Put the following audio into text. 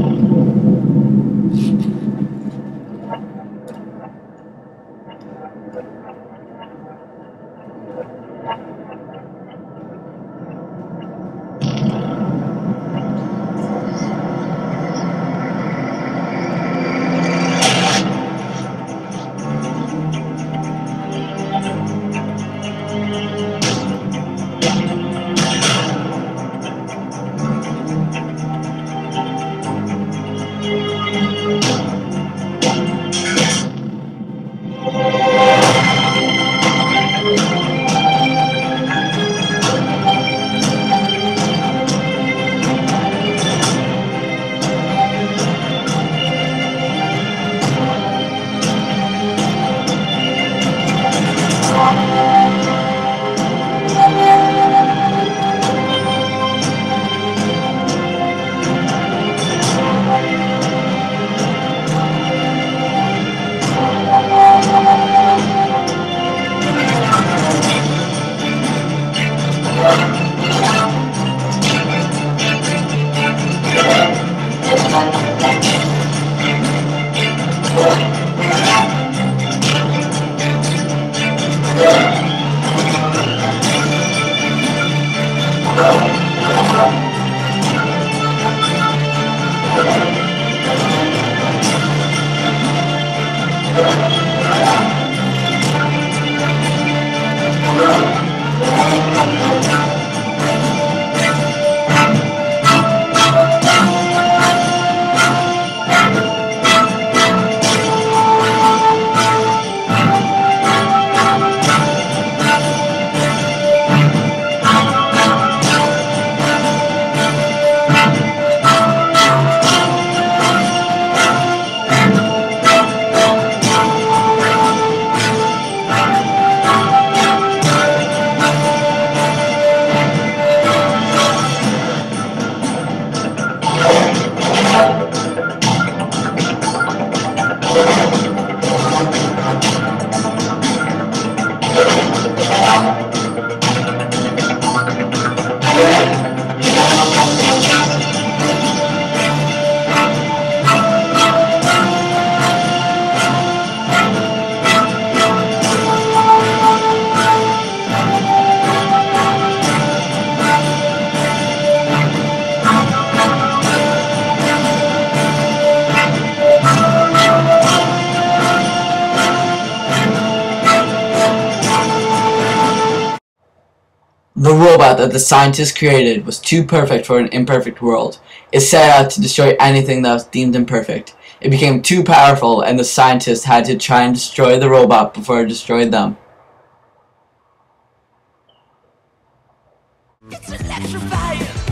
The robot that the scientists created was too perfect for an imperfect world. It set out to destroy anything that was deemed imperfect. It became too powerful, and the scientists had to try and destroy the robot before it destroyed them. It's electrifying.